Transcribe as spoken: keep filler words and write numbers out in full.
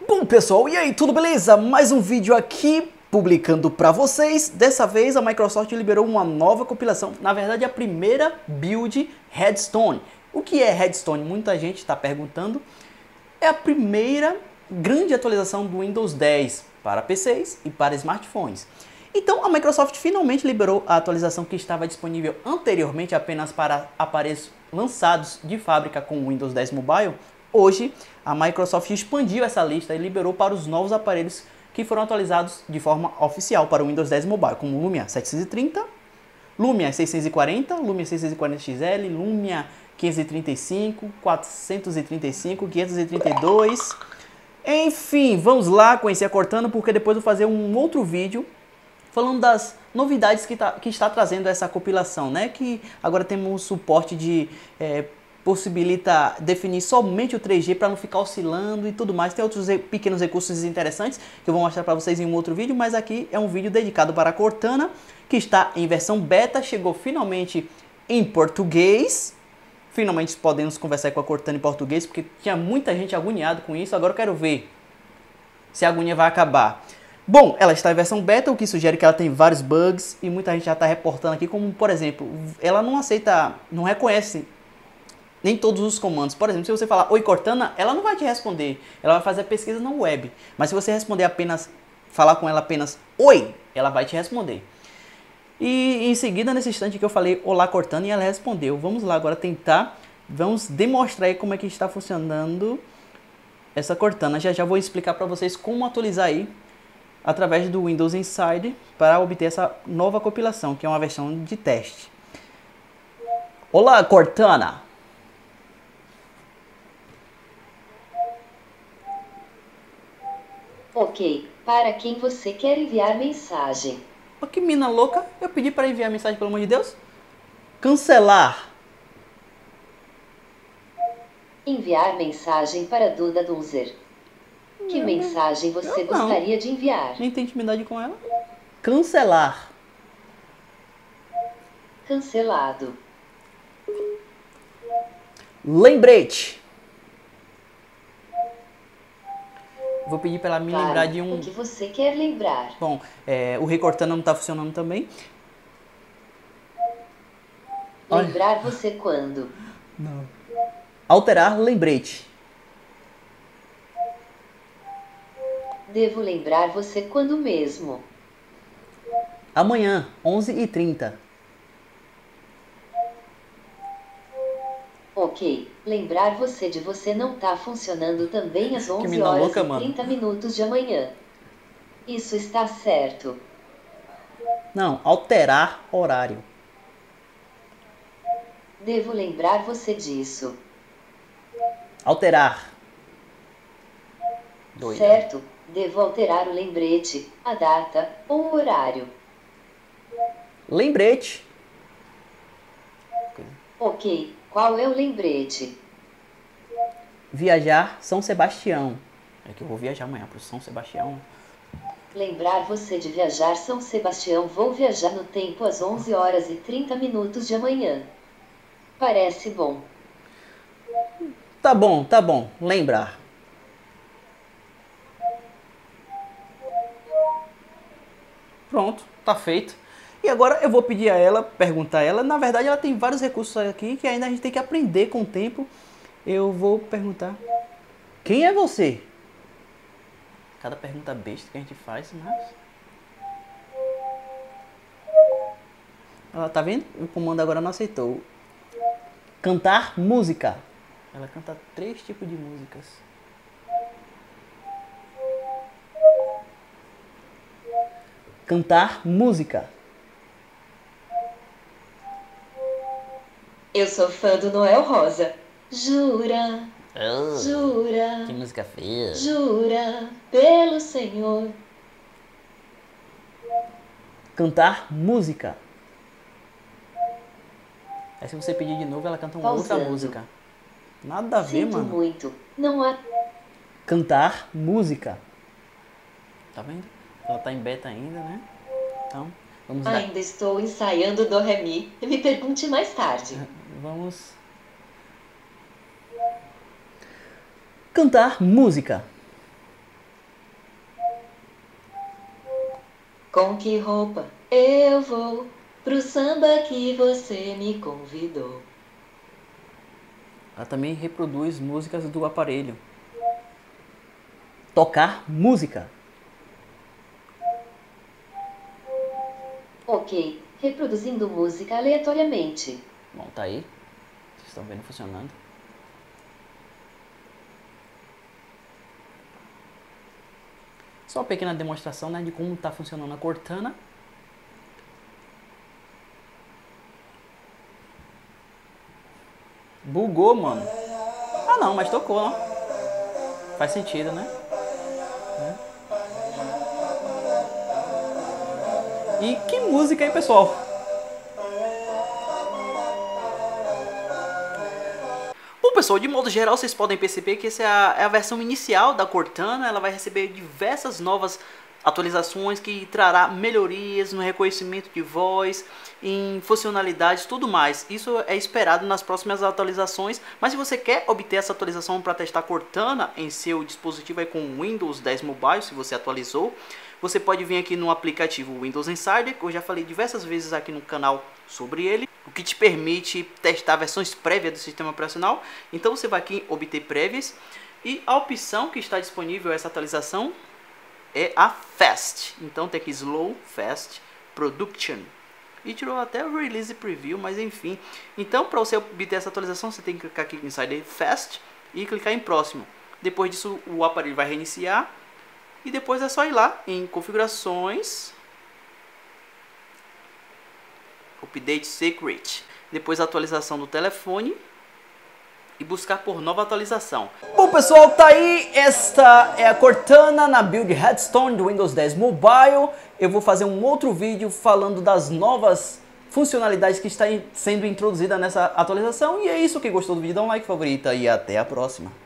Bom pessoal, e aí, tudo beleza? Mais um vídeo aqui publicando para vocês. Dessa vez a Microsoft liberou uma nova compilação, na verdade a primeira build Redstone. O que é Redstone? Muita gente está perguntando. É a primeira grande atualização do Windows dez para P Cs e para smartphones. Então a Microsoft finalmente liberou a atualização que estava disponível anteriormente apenas para aparelhos lançados de fábrica com o Windows dez Mobile. Hoje a Microsoft expandiu essa lista e liberou para os novos aparelhos que foram atualizados de forma oficial para o Windows dez Mobile, como o Lumia setecentos e trinta, Lumia seiscentos e quarenta, Lumia seiscentos e quarenta X L, Lumia quinhentos e trinta e cinco, quatrocentos e trinta e cinco, quinhentos e trinta e dois. Enfim, vamos lá conhecer a Cortana, porque depois eu vou fazer um outro vídeo falando das novidades que, tá, que está trazendo essa compilação, né? Que agora temos suporte de é, possibilita definir somente o três G para não ficar oscilando e tudo mais. Tem outros pequenos recursos interessantes que eu vou mostrar para vocês em um outro vídeo, mas aqui é um vídeo dedicado para a Cortana, que está em versão beta, chegou finalmente em português. Finalmente podemos conversar com a Cortana em português, porque tinha muita gente agoniada com isso. Agora eu quero ver se a agonia vai acabar. Bom, ela está em versão beta, o que sugere que ela tem vários bugs e muita gente já está reportando aqui, como por exemplo, ela não aceita, não reconhece nem todos os comandos. Por exemplo, se você falar Oi Cortana, ela não vai te responder, ela vai fazer a pesquisa na web. Mas se você responder apenas, falar com ela apenas Oi, ela vai te responder. E em seguida, nesse instante que eu falei Olá Cortana, e ela respondeu. Vamos lá agora tentar, vamos demonstrar aí como é que está funcionando essa Cortana. Já já vou explicar para vocês como atualizar aí através do Windows Insider para obter essa nova compilação, que é uma versão de teste. Olá, Cortana! Ok, para quem você quer enviar mensagem? Oh, que mina louca! Eu pedi para enviar mensagem, pelo amor de Deus. Cancelar. Enviar mensagem para Duda Dunzer. Que mensagem você Eu não. gostaria de enviar? Nem tem intimidade com ela. Cancelar. Cancelado. Lembrete. Vou pedir para ela me Claro, lembrar de um... o que você quer lembrar? Bom, é, o Rei Cortana não está funcionando também. Olha. Lembrar você quando? Não. Alterar lembrete. Devo lembrar você quando mesmo? Amanhã, onze e trinta. Ok, lembrar você de você não tá funcionando também às onze mina horas louca, e trinta minutos de amanhã. Isso está certo. Não, alterar horário. Devo lembrar você disso. Alterar. Doida. Certo, devo alterar o lembrete, a data ou o horário. Lembrete. Ok, qual é o lembrete? Viajar São Sebastião. É que eu vou viajar amanhã para São Sebastião. Lembrar você de viajar São Sebastião. Vou viajar no tempo às onze horas e trinta minutos de amanhã. Parece bom. Tá bom, tá bom. Lembrar. Pronto, tá feito. E agora eu vou pedir a ela, perguntar a ela. Na verdade, ela tem vários recursos aqui que ainda a gente tem que aprender com o tempo. Eu vou perguntar: quem é você? Cada pergunta besta que a gente faz, mas... Ela tá vendo? O comando agora não aceitou. Cantar música. Ela canta três tipos de músicas. Cantar música. Eu sou fã do Noel Rosa. Jura, Oh, jura, que música feia. jura, pelo Senhor. Cantar música. Aí se você pedir de novo, ela canta uma outra Pausando. música. Nada a ver, Sinto mano. muito, não há... Cantar música. Tá vendo? Ela tá em beta ainda, né? Então, vamos dar... Ainda estou ensaiando do Ré Mi. Me pergunte mais tarde. Vamos... Cantar música. Com que roupa eu vou pro samba que você me convidou? Ela também reproduz músicas do aparelho. Tocar música. Ok, reproduzindo música aleatoriamente. Bom, tá aí. Vocês estão vendo funcionando. Só uma pequena demonstração, né, de como está funcionando a Cortana. Bugou, mano. Ah não, mas tocou, não. Faz sentido, né? E que música, hein, pessoal? Bom, pessoal, de modo geral, vocês podem perceber que essa é a, é a versão inicial da Cortana. Ela vai receber diversas novas atualizações que trará melhorias no reconhecimento de voz, em funcionalidades, tudo mais. Isso é esperado nas próximas atualizações, mas se você quer obter essa atualização para testar Cortana em seu dispositivo aí com Windows dez Mobile, se você atualizou, você pode vir aqui no aplicativo Windows Insider, que eu já falei diversas vezes aqui no canal sobre ele, o que te permite testar versões prévias do sistema operacional. Então você vai aqui em obter prévias e a opção que está disponível essa atualização é a Fast. Então tem aqui Slow, Fast, Production. E tirou até o Release Preview, mas enfim. Então para você obter essa atualização você tem que clicar aqui em Insider Fast e clicar em Próximo. Depois disso o aparelho vai reiniciar. E depois é só ir lá em Configurações, Update Secret, depois a atualização do telefone e buscar por nova atualização. Bom, pessoal, tá aí, esta é a Cortana na build Redstone do Windows dez Mobile. Eu vou fazer um outro vídeo falando das novas funcionalidades que está sendo introduzida nessa atualização. E é isso, quem gostou do vídeo dá um like, favorita e até a próxima.